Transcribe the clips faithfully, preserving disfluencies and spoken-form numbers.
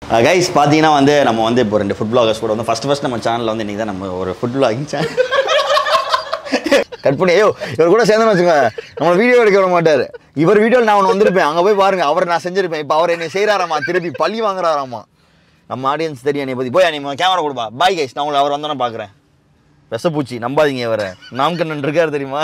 Guys பார்த்தீங்கன்னா வந்து நம்ம வந்து இப்போ ரெண்டு ஃபுட் பிளாகர்ஸ் கூட வந்து ஃபஸ்ட் ஃபஸ்ட் நம்ம சேனலில் வந்து இன்றைக்கி தான் நம்ம ஒரு ஃபுட் பிளாகிங் சேனல் கட் பண்ணி ஐயோ இவர் கூட சேர்ந்து வச்சுக்கோங்க நம்ம வீடியோ எடுக்க விட மாட்டார். இவர் வீடியோவில் நான் ஒன்று வந்திருப்பேன், அங்கே போய் பாருங்கள், அவரை நான் செஞ்சிருப்பேன். இப்போ அவர் என்னை செய்கிறாராமா, திருப்பி பழி வாங்குறாராமா. நம்ம ஆடியன்ஸ் தெரியும் என்னை பற்றி. போய் நீ கேமரா கொடுப்பா. பாய் கைஸ், நான் உங்களை அவர் வந்தோன்னே பார்க்குறேன். விஷப்பூச்சி நம்பாதீங்க, அவரை நாம்கண்ணன் இருக்கார் தெரியுமா?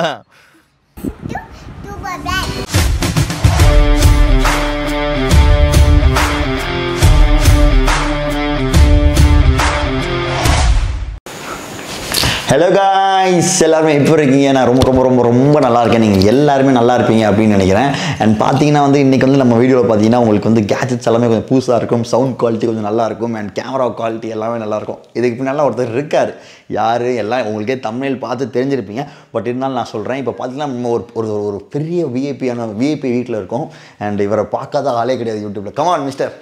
ஹலோ காய்ஸ், எல்லாருமே எப்போ இருக்கீங்க? நான் ரொம்ப ரொம்ப ரொம்ப ரொம்ப நல்லா இருக்கேன். நீங்கள் எல்லாருமே நல்லா இருப்பீங்க அப்படின்னு நினைக்கிறேன். அண்ட் பார்த்தீங்கன்னா வந்து இன்றைக்கி வந்து நம்ம வீடியோவில் பார்த்தீங்கன்னா உங்களுக்கு வந்து கேட்ஜெட்ஸ் எல்லாமே கொஞ்சம் புதுசாக இருக்கும், சவுண்ட் குவாலிட்டி கொஞ்சம் நல்லாயிருக்கும், அண்ட் கேமரா குவாலிட்டி எல்லாமே நல்லாயிருக்கும். இதுக்கு பின்னால் ஒருத்தர் இருக்கார். யார் எல்லாம் உங்களுக்கே தமிழில் பார்த்து தெரிஞ்சிருப்பீங்க. பட் இருந்தாலும் நான் சொல்கிறேன், இப்போ பார்த்தீங்கன்னா நம்ம ஒரு ஒரு ஒரு பெரிய விஐபியான விஐபி வீட்டில் இருக்கோம். அண்ட் இவரை பார்க்காத ஆளே கிடையாது யூடியூப்பில். கமான் மிஸ்டர்,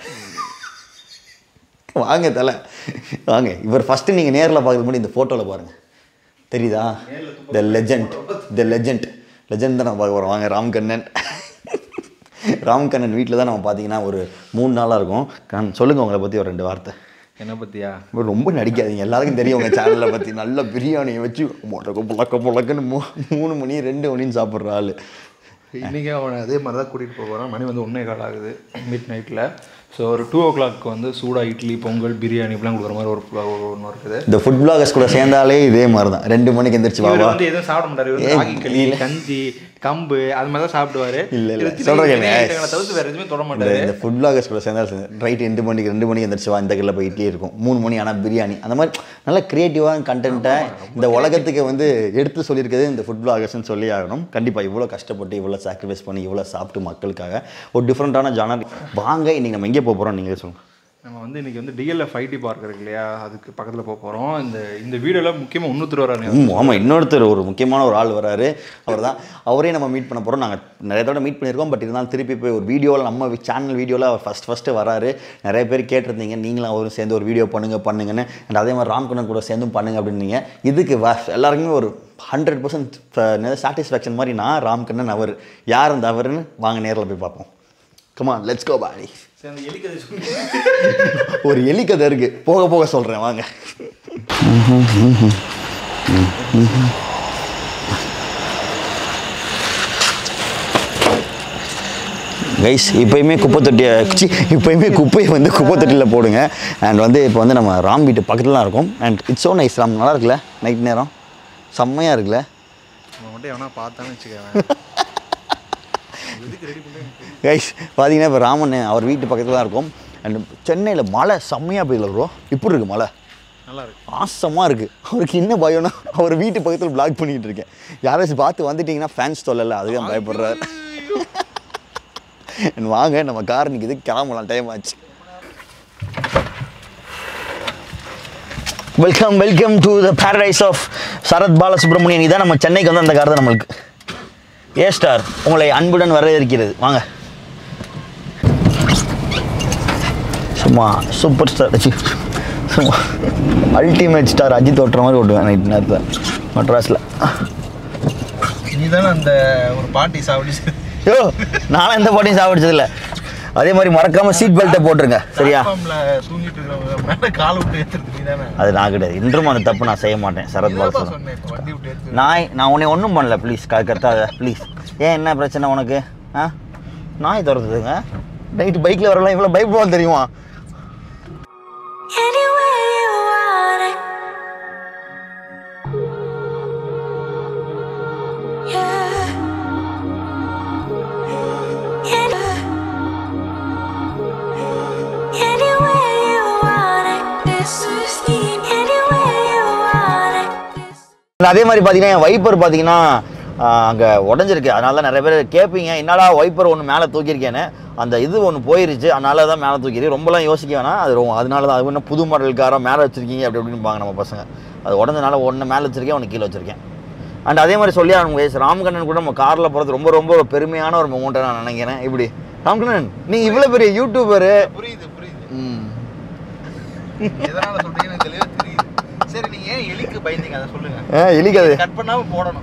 வாங்க தலை வாங்க. இவர் ஃபஸ்ட்டு நீங்கள் நேரில் பார்க்குறது முன்னாடி இந்த ஃபோட்டோவில் பாருங்கள், தெரியுதா? The legend the legend legend தான் நம்ம பார்க்க போகிறோம். வாங்க. ராம்கண்ணன் ராம்கண்ணன் வீட்டில் தான் நம்ம பார்த்தீங்கன்னா ஒரு மூணு நாளாக இருக்கும். நான் சொல்லுங்கள் உங்களை பற்றி ஒரு ரெண்டு வார்த்தை. என்ன பற்றியா? ரொம்ப நடிக்காதீங்க, எல்லாருக்கும் தெரியும் உங்கள் சேனலில் பற்றி. நல்ல பிரியாணியை வச்சு முளக்க புழக்க புழக்கன்னு மூ மூணு மணி ரெண்டு மணின்னு சாப்பிட்ற ஆள். இன்றைக்கி அவனை அதே மாதிரி தான் கூட்டிகிட்டு போக போகிறான். மணி வந்து ஒன்றே கால் ஆகுது மிட் நைட்டில். ஸோ ஒரு டூ ஓ கிளாக் வந்து சூடாக இட்லி, பொங்கல், பிரியாணி இப்படிலாம் கொடுக்குற மாதிரி ஒரு ஒன்று இருக்குது. இந்த ஃபுட் பிளாகர்ஸ் கூட சேர்ந்தாலே இதே மாதிரி தான். ரெண்டு மணிக்கு எந்திரிச்சு வாங்க. வந்து எதுவும் சாப்பிட மாட்டார். ராகி களி, கஞ்சி, கம்பு அது மாதிரி தான் சாப்பிடுவாரு. இல்லை இல்லை சொல்கிறேன், தவிர்த்து வேறு எதுவுமே தொட மாட்டார். இந்த ஃபுட் பிளாகர்ஸ் கூட சேர்ந்தாலும் ரைட் ரெண்டு மணிக்கு ரெண்டு மணிக்கு எந்திரிச்சு வா, இந்த கல்லில் போய் இட்லி இருக்கும். மூணு மணி ஆனால் பிரியாணி. அந்த மாதிரி நல்ல க்ரியேட்டிவான கண்டென்ட்டை இந்த உலகத்துக்கு வந்து எடுத்து சொல்லியிருக்கிறது இந்த ஃபுட் பிளாகர்ஸ்ன்னு சொல்லி ஆகணும். கண்டிப்பாக இவ்வளோ கஷ்டப்பட்டு இவ்வளோ சாக்ரிஃபைஸ் பண்ணி இவ்வளோ சாப்பிட்டு மக்களுக்காக ஒரு டிஃப்ரெண்ட்டான ஜானர். வாங்க இன்றைக்கி நம்ம எங்கே போக போகிறோம் நீங்களே சொல்லுங்கள். நம்ம வந்து இன்றைக்கி வந்து டிஎல்எஃப் ஐடி பார்க் இருக்கு இல்லையா, அதுக்கு பக்கத்தில் போக போகிறோம். இந்த இந்த வீடியோவில் முக்கியமாக இன்னொருத்தர் வராரு. ஆமாம், இன்னொருத்தர் ஒரு முக்கியமான ஒரு ஆள் வராரு. அவர் தான் அவரே நம்ம மீட் பண்ண போகிறோம். நாங்கள் நிறைய தடவை மீட் பண்ணியிருக்கோம். பட் இருந்தாலும் திருப்பி போய் ஒரு வீடியோவில் நம்ம சேனல் வீடியோவில் அவர் ஃபஸ்ட் ஃபஸ்ட்டு வராரு. நிறைய பேர் கேட்டிருந்தீங்க, நீங்களும் அவரும் சேர்ந்து ஒரு வீடியோ பண்ணுங்கள் பண்ணுங்கன்னு. அண்ட் அதே மாதிரி ராம்கண்ணன் கூட சேர்ந்தும் பண்ணுங்க அப்படின்னீங்க. இதுக்கு வ எல்லாருக்குமே ஒரு ஹண்ட்ரட் பர்சன்ட் சாட்டிஸ்ஃபேக்ஷன் மாதிரி நான் ராம்கண்ணன் அவர் யார் அந்த அவருன்னு வாங்க நேரில் போய் பார்ப்போம். Come on let's go buddy. ஒரு எலி கதை இருக்கு, போக போக சொல்றேன் வாங்க. கைஸ், இப்போயுமே குப்பை தொட்டியை இப்போயுமே குப்பையை வந்து குப்பை தொட்டியில் போடுங்க. அண்ட் வந்து இப்போ வந்து நம்ம ராம் வீட்டு பக்கத்தில் தான் இருக்கோம். And it's so nice. Ram நல்லா இருக்குல்ல, நைட் நேரம் செம்மையாக இருக்குல்ல. மட்டும் எவனா பார்த்தான்னு வச்சுக்கேன். கைஸ் பார்த்தீங்கன்னா இப்போ ராமன் அவர் வீட்டு பக்கத்தில் தான் இருக்கும். அண்ட் சென்னையில் மழை செம்மையாக பெய்யல ப்ரோ. இப்படி இருக்குது மழை, நல்லா இருக்குது, ஆசமாக இருக்குது. அவருக்கு என்ன பயம்னா அவர் வீட்டு பக்கத்தில் பிளாக் பண்ணிக்கிட்டு இருக்கேன். யாராச்சும் பார்த்து வந்துட்டிங்கன்னா ஃபேன்ஸ் சொல்லலை, அதுதான் பயப்படுறாரு. வாங்க நம்ம கார் நிற்கிது, கிளம்பலாம், டைம் ஆச்சு. Welcome welcome to the paradise of Sarath Balasubramanian. இதான் நம்ம சென்னைக்கு வந்து அந்த கார் தான் நம்மளுக்கு. ஏ ஸ்டார் உங்களை அன்புடன் வரவேற்கிறது. வாங்க. சும்மா சூப்பர் ஸ்டார், சும்மா அல்டிமேட் ஸ்டார் அஜித் ஓட்டுற மாதிரி ஓட்டுவேன் நைட் நேரத்தில் மெட்ராஸில். நீ தானே அந்த ஒரு பாட்டி சாப்பிடுச்சு? யோ, நானும் எந்த பாட்டியும் சாப்பிடுச்சதில்லை. அதே மாதிரி மறக்காமல் சீட் பெல்ட்டை போட்டுருங்க, சரியா? தூங்கிட்டு இருக்கிறவங்க காலை விட்டு ஏற்றுறது நீ தானே? அது நான் கிடையாது. இன்றும் அந்த தப்பு நான் செய்ய மாட்டேன். சரத் பாலசுப்ரமணியன் நாய், நான் உன்னை ஒன்றும் பண்ணல. ப்ளீஸ் கரெக்டாக ப்ளீஸ். ஏன் என்ன பிரச்சனை உனக்கு? ஆ, நாய் துரத்துதுங்க. நைட்டு பைக்கில் வரலாம், இவ்வளோ பைக் போக தெரியுமா? அதே மாதிரி பார்த்தீங்கன்னா என் வைப்பர் பார்த்தீங்கன்னா அங்கே உடஞ்சிருக்கு. அதனால தான் நிறைய பேர் கேட்பீங்க, என்னடா வைப்பர் ஒன்று மேலே தூக்கியிருக்கேன்னு. அந்த இது ஒன்று போயிருச்சு, அதனால தான் மேலே தூக்கிருக்கு. ரொம்பலாம் யோசிக்க வேணாம், அது ரொம்ப அதனால தான். அது என்ன புது மாடல் காராக மேலே வச்சுருக்கீங்க அப்படி அப்படின்பாங்க நம்ம பசங்க. அது உடஞ்சனால ஒன்று மேலே வச்சுருக்கேன், ஒன்று கீழே வச்சுருக்கேன். அண்ட் அதே மாதிரி சொல்லி அவங்க ராம்கண்ணன் கூட நம்ம காரில் போகிறது ரொம்ப ரொம்ப பெருமையான ஒரு மொமெண்ட்டை நான் நினைக்கிறேன். இப்படி ராம்கண்ணன், நீங்கள் இவ்வளோ பெரிய யூடியூபரு. புரியுது புரியுது. ம், எதனால் சொல்கிறீங்கன்னு தெளிவாக தெரியுது. சரி, நீங்க ஏன் எலிக்கு பயந்தீங்க அதை சொல்லுங்க. எலிக்கு அது கட் பண்ணாம போடணும்.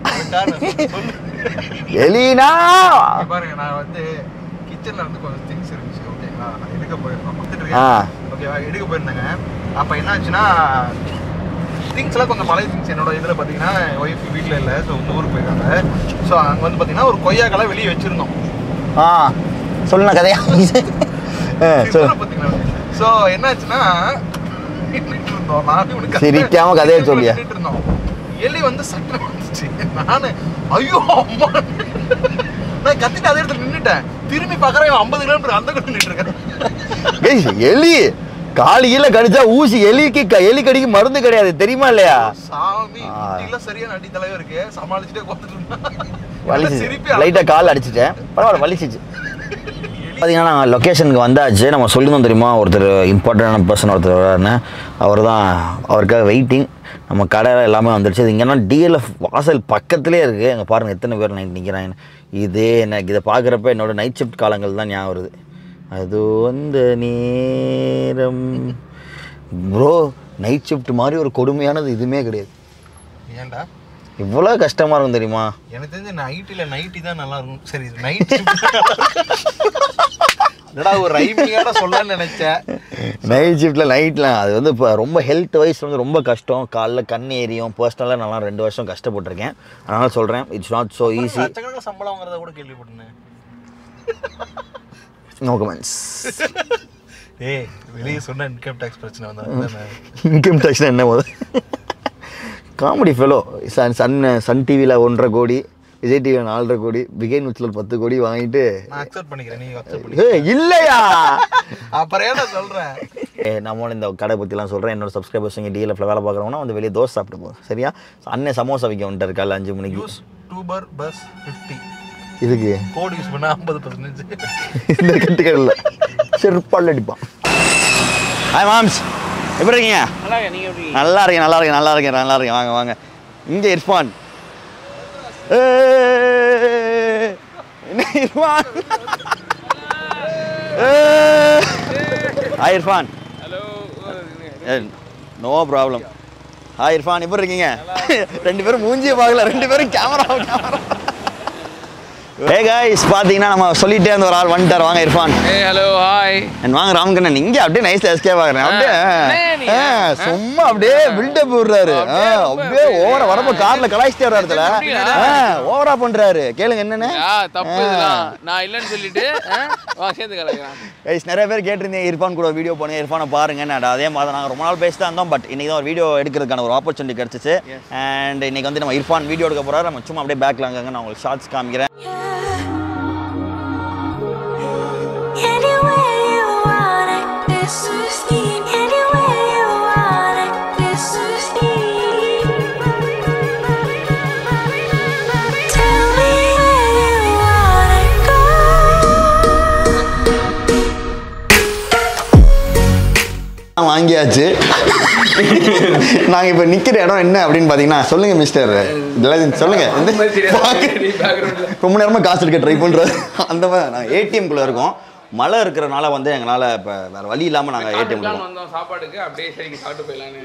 எலினா பாருங்க, நான் வந்து கிச்சன்ல வந்து கொஞ்சம் திங்ஸ் இருந்துச்சு. ஓகேங்களா, நான் எடுக்க போயிருக்கோம். ஓகேவா, எடுக்க போயிருந்தாங்க. அப்போ என்ன ஆச்சுன்னா திங்ஸ்லாம் கொஞ்சம் பழைய திங்ஸ் என்னோட இதில் பார்த்தீங்கன்னா ஒய்ஃப் வீட்டில் இல்லை, ஸோ இந்த ஊருக்கு போயிருக்காங்க. ஸோ அங்கே வந்து பார்த்தீங்கன்னா ஒரு கொய்யாக்கெல்லாம் வெளியே வச்சுருந்தோம். ஆ சொல்லுண்ணா கதையா பார்த்தீங்கன்னா ஸோ என்னாச்சுன்னா இருந்தோம் நானும் சிரிக்காம கதையை சொல்லியா இருந்தோம். எலி வந்து சட்டை வந்துச்சு. நானு ஐயோ அம்மா நான் கத்திட்டு அதே இடத்துல நின்றுட்டேன். திரும்பி பார்க்குறேன் ஐம்பது கிலோமீட்டர் அந்த கூட நின்றுட்டு இருக்கேன். எலி காலியில கடிச்சா ஊசி எலிக்கு எலி கடிக்கு மருந்து கிடையாது தெரியுமா இல்லையா? சாமி இல்ல சரியான அடி தலைவர் இருக்கு சமாளிச்சுட்டே உட்காந்துட்டு வலிச்சு லைட்டா கால் அடிச்சிட்டேன், பரவாயில்ல வலிச்சிச்சு. பார்த்தீங்கன்னா நாங்கள் லொக்கேஷனுக்கு வந்தாச்சு. நம்ம சொல்லியிருந்தோம் தெரியுமா ஒருத்தர் இம்பார்ட்டண்டான பர்சன் ஒருத்தர், அவர் தான் அவருக்காக வெயிட்டிங். நம்ம கடை எல்லாமே வந்துடுச்சு. இது இங்கன்னா டிஎல்எஃப் வாசல் பக்கத்துலேயே இருக்குது. அங்கே பாருங்கள் எத்தனை பேர் நைட் நிற்கிறாங்க. இதே எனக்கு இதை பார்க்குறப்ப என்னோடய நைட் ஷிஃப்ட் காலங்கள் தான் ஞாபகம் வருது. அது வந்த நேரம் ப்ரோ, நைட் ஷிஃப்ட் மாதிரி ஒரு கொடுமையானது எதுவுமே கிடையாது. ஏன்டா இவ்வளோ கஷ்டமாக இருக்கும் தெரியுமா? எனக்கு தெரிஞ்ச நைட்டில் நைட்டி தான் நல்லா இருக்கும். சரி நைட் என்னடா ஒரு ரைமிங்கோட சொல்லணும்னு நினைச்சேன். நைட் ஷிஃப்ட்டில் நைட்டில் அது வந்து இப்போ ரொம்ப ஹெல்த் வைஸ் வந்து ரொம்ப கஷ்டம். காலைல கண் ஏரியும். பர்சனலாக நல்லா ரெண்டு வருஷம் கஷ்டப்பட்டிருக்கேன். அதனால் சொல்கிறேன், இட்ஸ் நாட் ஸோ ஈஸி. சம்பளம் வாங்குறத கூட கேள்விப்பட்டேன். No comments. ஏய் வெளியே சொன்ன இன்கம் டேக்ஸ் பிரச்சனை வந்தா இன்கம் டேக்ஸ்னா என்ன போது? Comedy fellow. Sun Sun Sun டிவியில் ஒன்றரை கோடி, விஜய் டிவியில் நாலரை கோடி, பிகை நியூஸில் பத்து கோடி வாங்கிட்டு அக்செப்ட் பண்ணிக்கிறேன். நீ அக்செப்ட் பண்ணி ஏ இல்லையா? அப்புறம் ஏன் சொல்கிறேன்? ஏ நம்ம இந்த கடை பற்றிலாம் சொல்கிறேன். என்னோட சப்ஸ்கிரைபர்ஸ் இங்கே டிஎல்எஃப்ல வேலை பார்க்குறவங்கன்னா வந்து வெளியே தோசை சாப்பிட்டு போகும். சரியா? அண்ணன் சமோசா விற்க வந்துட்டு இருக்காள் அஞ்சு மணிக்கு. யூஸ் டூபர் பஸ் ஃபிஃப்டி இதுக்கு கோட் யூஸ் பண்ணால் ஐம்பது பர்சன்டேஜ் இந்த கட்டுக்கடல செருப்பால் அடிப்பான். ஹாய் மாம்ஸ், எப்படி இருக்கீங்க? நல்லா இருக்கேன் நல்லா இருக்கேன் நல்லா இருக்கேன் நல்லா இருக்கேன். வாங்க வாங்க. இங்கே இர்ஃபான். என்ன Irfan? Hi Irfan. No problem. Hi Irfan, எப்படி இருக்கீங்க? ரெண்டு பேரும் மூஞ்சியை பார்க்கல, ரெண்டு பேரும் கேமரா கேமரா. Hey guys, பாத்தீங்கன்னா நம்ம சொல்லிட்டே இருந்த ஒரு ஆள் வந்துட்டார். வாங்க Irfan. Hey hello hi. And வாங்க ராம்கண்ணன். இங்க அப்படியே நைஸ்ல எஸ்கேப் ஆகுறேன். அப்படியே சும்மா அப்படியே பில்டப் விடுறாரு. அப்படியே ஓவரா வரப்ப கார்ல கலாய்ச்சிட்டே வர இடத்துல ஓவரா பண்றாரு. கேளுங்க என்னன்னு. தப்பு இதெல்லாம் நான் இல்லன்னு சொல்லிட்டு வா சேர்ந்து கலாய்க்கறான். गाइस நிறைய பேர் கேட்டிருந்தீங்க இர்ஃபான் கூட வீடியோ பண்ணுங்க, இர்ஃபானை பாருங்க. நான் அதே மாதிரி நாங்க ரொம்ப நாள் பேசிட்டு இருந்தோம். பட் இன்னைக்கு தான் ஒரு வீடியோ எடுக்கிறதுக்கான ஒரு ஆப்பர்ச்சுனிட்டி கிடைச்சிச்சு. அண்ட் இன்னைக்கு வந்து நம்ம இர்ஃபான் வீடியோ எடுக்க போறாரு. நம்ம சும்மா அப்படியே பேக்ல அங்கங்க நான் உங்களுக்கு ஷார்ட்ஸ் காமிக்கிறேன். வாங்கியாச்சு. நாங்கள் இப்போ நிற்கிற இடம் என்ன அப்படின்னு பார்த்தீங்கன்னா, சொல்லுங்க மிஸ்டர் சொல்லுங்க. ரொம்ப நேரமாக காசு எடுக்க ட்ரை பண்ணுறாரு. அந்த மாதிரி நாங்கள் ஏடிஎம்குள்ளே இருக்கோம். மழை இருக்கிறனால வந்து எங்களால் இப்போ வேறு வழி இல்லாமல் நாங்கள் ஏடிஎம்ல வந்தோம் சாப்பாடுக்கு. அப்படியே சரி சாப்பிட்டு போயிடலான்னு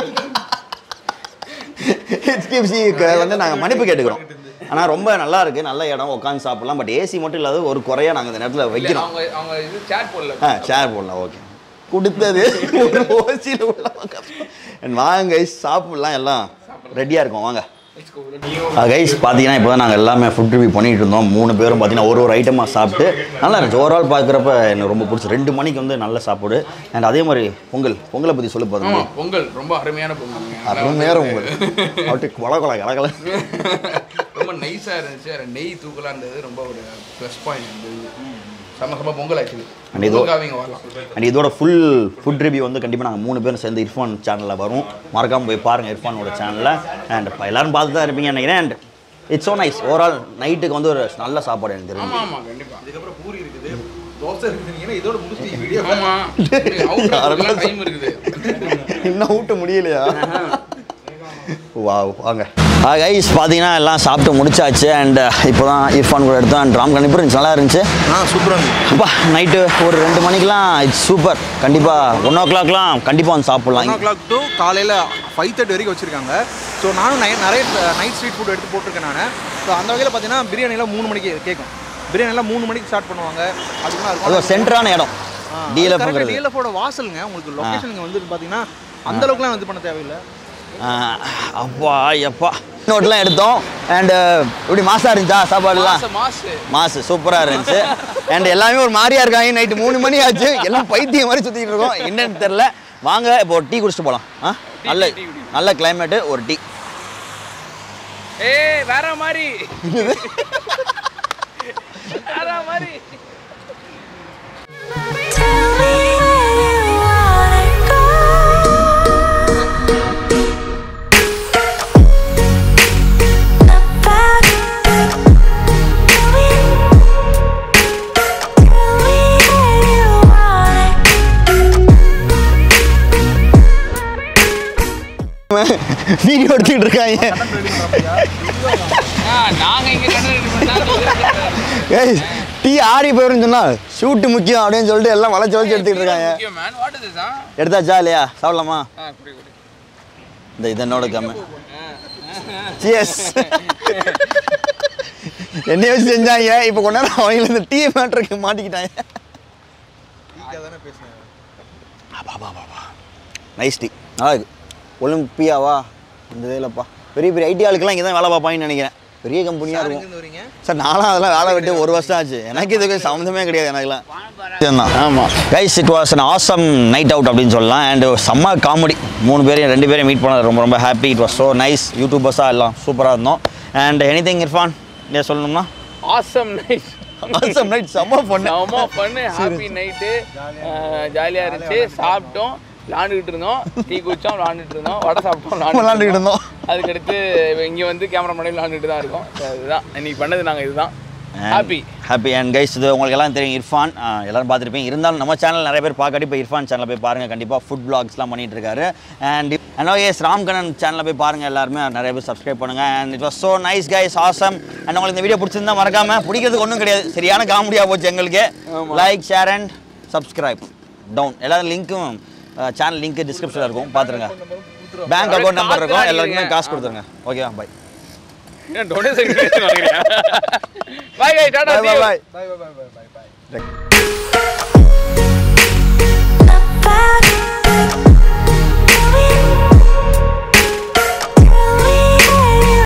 ஹெச்டிஎஃப்சிக்கு வந்து நாங்கள் மன்னிப்பு கேட்டுக்கிறோம். ஆனால் ரொம்ப நல்லா இருக்குது, நல்ல இடம், உட்காந்து சாப்பிட்லாம். பட் ஏசி மட்டும் இல்லாத ஒரு குறையாக நாங்கள் இந்த நேரத்தில் வைக்கிறோம். அவங்க அவங்க இது சேர் போடல. ஆ சேர் போடலாம். ஓகே கொடுத்தது ஒரு ஓசியில் உள்ள வாங்க கைஸ் சாப்பிட்லாம். எல்லாம் ரெடியாக இருக்கும். வாங்க கைஸ். பார்த்தீங்கன்னா இப்போ தான் நாங்கள் எல்லாமே ஃபுட் ரிவ்யூ பண்ணிகிட்டு இருந்தோம். மூணு பேரும் பார்த்தீங்கன்னா ஒரு ஒரு ஐட்டமாக சாப்பிட்டு நல்லா இருந்துச்சு. ஓவரால் பார்க்குறப்ப எனக்கு ரொம்ப பிடிச்சி. ரெண்டு மணிக்கு வந்து நல்ல சாப்பாடு. அண்ட் அதே மாதிரி பொங்கல் பொங்கலை பற்றி சொல்லி பார்த்தோம். பொங்கல் ரொம்ப அருமையான பொங்கல். அருமையான பொங்கல். அப்படி கொலை கொலை கலக்கலை ரொம்ப நைஸாக இருந்துச்சு. நெய் தூக்கலாக இருந்தது. ரொம்ப ஒரு ப்ளஸ் பாயிண்ட் இருந்தது. செம்ம செம்ம பொங்கல் ஆக்சுவலி. அண்ட் இதோ அண்ட் இதோட ஃபுல் ஃபுட் ரிவ்யூ வந்து கண்டிப்பாக நாங்கள் மூணு பேரும் சேர்ந்து இர்ஃபான் சேனலில் வரும். மறக்காமல் போய் பாருங்கள் இர்ஃபானோட சேனலில். அண்ட் இப்போ எல்லோரும் பார்த்து தான் இருப்பீங்க நினைக்கிறேன். And it's so nice. Overall நைட்டுக்கு வந்து ஒரு நல்ல சாப்பாடு எனக்கு தெரியும். ஆமாம் கண்டிப்பாக. இதுக்கப்புறம் பூரி இருக்குது, தோசை இருக்குது. இதோட முடிச்சு வீடியோ டைம் இருக்குது. இன்னும் ஊட்ட முடியலையா? வா வாங்க கைஸ். பார்த்தீங்கன்னா எல்லாம் சாப்பிட்டு முடிச்சாச்சு. அண்ட் இப்போ தான் இர்ஃபான் கூட எடுத்தோம். அண்ட் ராம் கண்டிப்பாக இருந்துச்சு, நல்லா இருந்துச்சு. ஆ சூப்பராக இருந்துச்சு. அப்பா நைட்டு ஒரு ரெண்டு மணிக்கெலாம் இட்ஸ் சூப்பர். கண்டிப்பாக ஒன் ஓ கிளாக்லாம் கண்டிப்பாக வந்து சாப்பிட்லாம். ஒன் ஓ கிளாக் டு காலையில் ஃபைவ் தேர்ட்டி வரைக்கும் வச்சுருக்காங்க. ஸோ நானும் நை நிறைய நைட் ஸ்ட்ரீட் ஃபுட் எடுத்து போட்டிருக்கேன் நான். ஸோ அந்த வகையில் பார்த்தீங்கன்னா பிரியாணிலாம் மூணு மணிக்கு கேட்கும். பிரியாணிலாம் மூணு மணிக்கு ஸ்டார்ட் பண்ணுவாங்க. அதுக்குலாம் அது சென்டரான இடம். டிஎல்எஃப்ங்கிறது டிஎல்எஃபோட வாசலுங்க. உங்களுக்கு லொகேஷன் இங்க வந்து பாத்தீங்கன்னா அந்த அளவுக்குலாம் வந்து பண்ண தேவையில்லை. அப்பா எப்பா நோட்லாம் எடுத்தோம். அண்ட் இப்படி மாசா இருந்துச்சா சாப்பாடுலாம்? மாசு மாசு சூப்பராக இருந்துச்சு. அண்ட் எல்லாமே ஒரு மாதிரியா இருக்காங்க. நைட்டு மூணு மணி ஆச்சு, எல்லாம் பைத்தியம் மாதிரி சுற்றிட்டு இருக்கோம். என்னன்னு தெரில. வாங்க இப்போ ஒரு டீ குடிச்சிட்டு போகலாம். ஆ நல்ல நல்ல கிளைமேட்டு, ஒரு டீ. ஏ வேற மாதிரி வேற மாதிரி வீடியோ எடுத்துக்கிட்டு இருக்காங்க. ஏய் டீ ஆறி போயிருன்னு சொன்னா ஷூட்டு முக்கியம் அப்படின்னு சொல்லிட்டு எல்லாம் வளைச்சு வளைச்சு எடுத்துக்கிட்டு இருக்காங்க. எடுத்தாச்சா இல்லையா? சாப்பிடலாமா? இந்த இதனோட கம்மி. சியர்ஸ். என்னைய வச்சு செஞ்சாங்க. இப்போ கொஞ்ச நேரம் அவங்கள இந்த டீ மேட்டருக்கு மாட்டிக்கிட்டாங்க. நைஸ் டீ, நல்லா இருக்கு. ஒலிம்பியாவா இந்த இதில்ப்பா பெரிய பெரிய ஐடி ஆளுக்கெல்லாம் இங்கே தான் வேலை பார்ப்பாங்கன்னு நினைக்கிறேன். பெரிய கம்பெனியாக இருக்கும் சார். நானும் அதெல்லாம் வேலை விட்டு ஒரு வருஷம் ஆச்சு. எனக்கு இதுக்கு சம்மந்தமே கிடையாது எனக்குலாம். ஆமாம் guys, it was an awesome night out அப்படின்னு சொல்லலாம். அண்ட் செம்ம காமெடி. மூணு பேரையும் ரெண்டு பேரையும் மீட் பண்ணது ரொம்ப ரொம்ப happy. It was so nice. யூடியூபர்ஸாக எல்லாம் சூப்பராக இருந்தோம். அண்ட் எனி திங் இர்ஃபான் நீ சொல்லணும்னா? ஆசம் நைட் ஆசம் நைட் செம்ம பண்ணு செம்ம பண்ணு ஹாப்பி நைட்டு. ஜாலியாக இருந்துச்சு. சாப்பிட்டோம், விளாண்டுக்கிட்டு இருந்தோம், டீ குடிச்சோம், விளாண்டுட்டு இருந்தோம், வடை சாப்பிட்டோம், விளாண்டுக்கிட்டு இருந்தோம். அதுக்கடுத்து இங்கே வந்து கேமரா முன்னாடி விளாண்டுட்டு தான் இருக்கோம். இதுதான் இன்னைக்கு பண்ணது. நாங்கள் இதுதான் ஹாப்பி ஹாப்பி. அண்ட் கைஸ், இது உங்களுக்கு எல்லாம் தெரியும், இர்ஃபான் எல்லாரும் பார்த்துருப்பீங்க. இருந்தாலும் நம்ம சேனல் நிறைய பேர் பார்க்காட்டி இப்போ இர்ஃபான் சேனலில் போய் பாருங்கள். கண்டிப்பாக ஃபுட் பிளாக்ஸ்லாம் பண்ணிட்டு இருக்காரு. அண்ட் அண்ட் எஸ் ராம்கண்ணன் சேனலில் போய் பாருங்கள். எல்லாருமே நிறைய பேர் சப்ஸ்கிரைப் பண்ணுங்கள். And it was so nice guys, awesome. And உங்களுக்கு இந்த வீடியோ பிடிச்சிருந்தா மறக்காமல், பிடிக்கிறதுக்கு ஒன்றும் கிடையாது, சரியான காமெடியாக போச்சு எங்களுக்கு. Like share and subscribe down. எல்லாரும் லிங்க்கும் சேனல் லிங்க் டிஸ்கிரிப்ஷனில் இருக்கும், பார்த்துருங்க. பேங்க் அக்கௌண்ட் நம்பர் இருக்கும், எல்லாருக்குமே காசு கொடுத்துருங்க. ஓகேவா? பை. டொனேஷன் வாங்குறியா? Bye bye tata. Bye bye bye bye bye bye by.